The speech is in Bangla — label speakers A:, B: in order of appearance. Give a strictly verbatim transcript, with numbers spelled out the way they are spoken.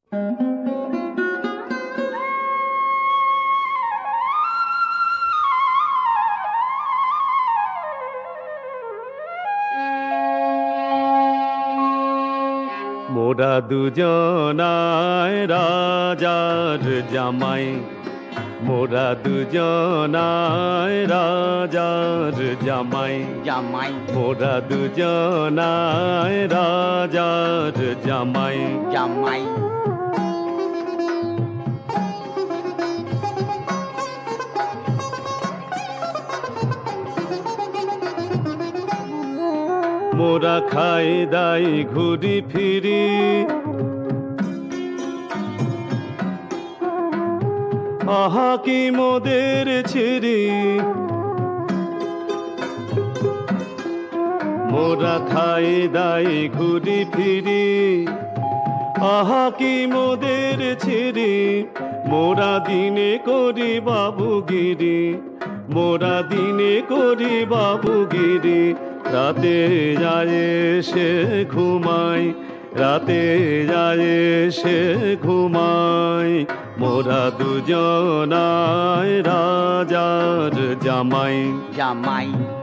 A: মোরা দুজনায় রাজার জামাই, মোরা দুজনায় রাজার জামাই
B: জামাই
A: মোরা দুজনায় রাজার জামাই
B: জামাই
A: মোরা খাই দাই ঘুরি ফিরি, আহা কি মোদের ছিরি। মোরা খাই দাই ঘুরি ফিরি, আহা কি মোদের ছিরি। মোরা দিনে করি বাবুগিরি, মোরা দিনে করি বাবুগিরি। রাতে যায় সে ঘুমাই, রাতে যায় সে ঘুমাই। মোরা দুজনায় রাজার জামাই
B: জামাই